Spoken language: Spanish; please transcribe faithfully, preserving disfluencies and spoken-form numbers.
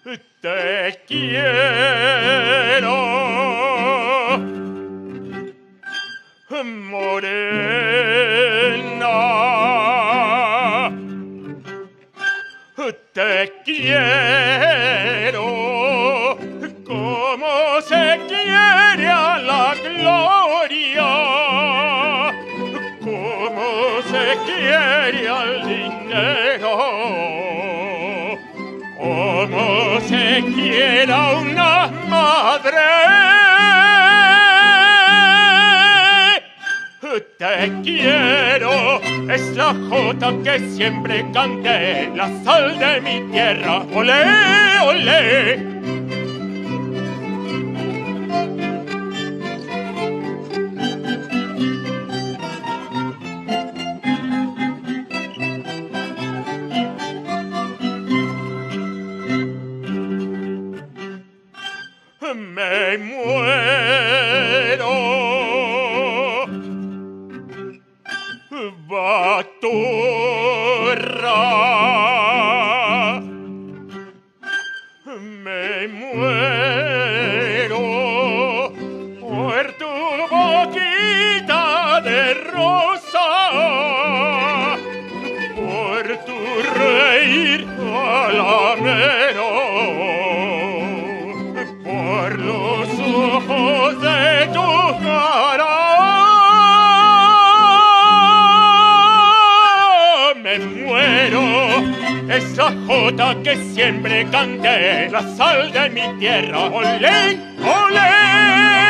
Te quiero, morena, te quiero como se quiere a la gloria, como se quiere al dinero, como se quiere a una madre. Te quiero, es la jota que siempre canté, la sal de mi tierra, olé, olé. Me muero, baturra, me muero por tu boquita de rosa, por tu reír alamero, por los ojos de tu cara. Me muero, es la jota que siempre canté, la sal de mi tierra, olé, olé.